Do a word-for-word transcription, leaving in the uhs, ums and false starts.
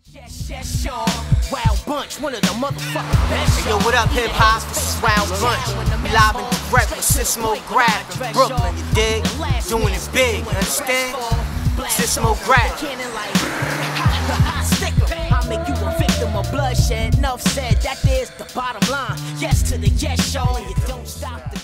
Yes, yes, y'all. Wild Bunch, one of the motherfucking best. Yo, what up, hip hop? This is Wild Bunch. We live and direct with Sismo Grab from Brooklyn, you dig? Doing it big, you understand? Sismo Grab. I'll make you a victim of bloodshed. Enough said, that is the bottom line. Yes to the yes, y'all, and you don't stop the